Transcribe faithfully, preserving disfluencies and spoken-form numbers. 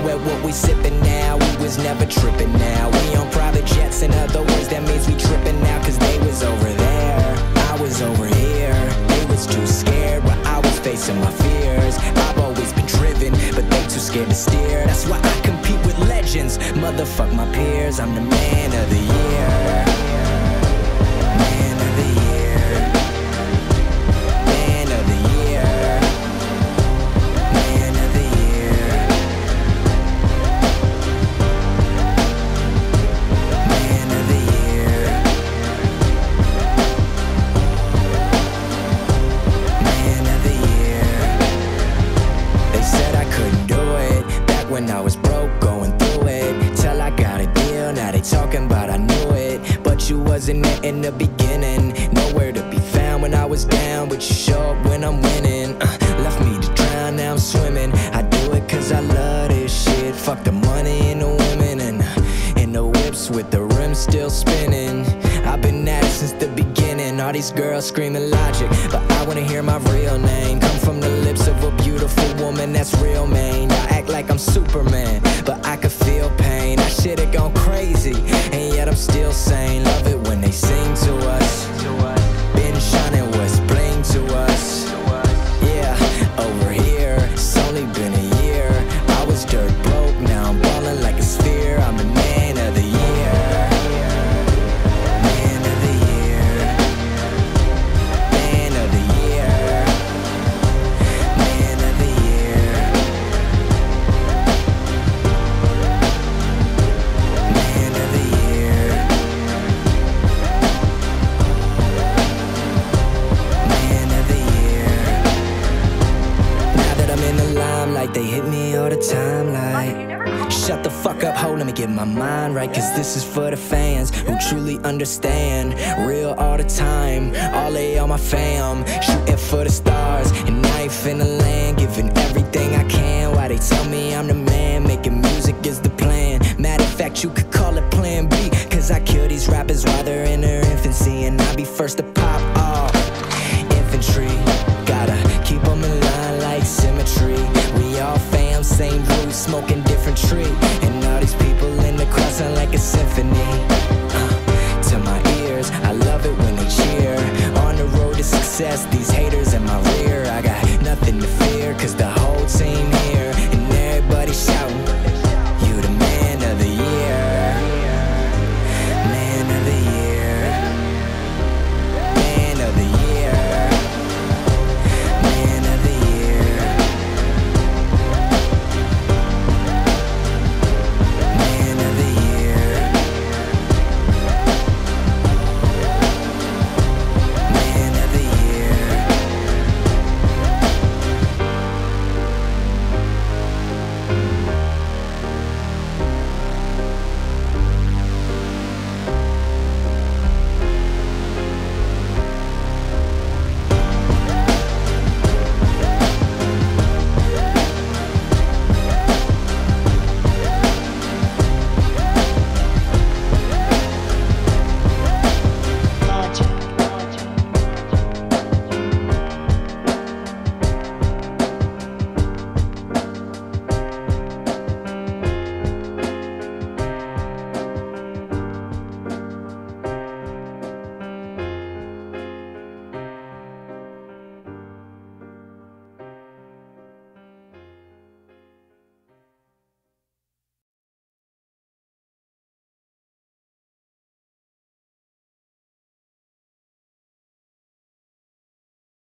at what we sippin' now. We was never trippin' now. We on private jets, in other words, that means we trippin' now. Cause they was over there, I was over here. They was too scared while I was facing my fears. I've always been driven, but they too scared to steer. That's why I compete with legends, motherfuck my peers. I'm the man of the year. Man of the year. Man of the year. Man of the year. Man of the year. Man of the year. They said I couldn't do it back when I was broke, going through it. Till I got a deal, now they talking about I knew it. But you wasn't there in the beginning, nowhere to be found when I was down. But you show up when I'm winning. uh, Left me to drown, now I'm swimming. I do it cause I love this shit. Fuck the money and the women, and, uh, and the whips with the rims still spinning. I've been at it since the beginning. All these girls screaming Logic, but I wanna hear my real name come from the lips of a beautiful woman that's real, man. I act like I'm Superman, but I could feel pain. I should've gone crazy, and yet I'm still sane. Love it when they sing to us. Been shining what's bling to us. Yeah, over here, it's only been a year. I was dirt broke, now I'm ballin' like a sphere. I'm the man of the year. Man of the year. Man of the year. Man of the year. Man of the year. Man of the year. Now that I'm in the limelight, they hit me all the time like, shut the fuck up, ho, let me get my mind right. Cause this is for the fans who truly understand. Real all the time, all they all my fam. Shooting for the stars, and I ain't finna land. Giving everything I can, why they tell me I'm the man. Making music is the plan. Matter of fact, you could call it plan B. Cause I kill these rappers while they're in their infancy, and I be first to pop off. Infantry, gotta keep them in line like symmetry. We all fam, same roof, smoking different tree. And all these people in the crowd sound like a symphony.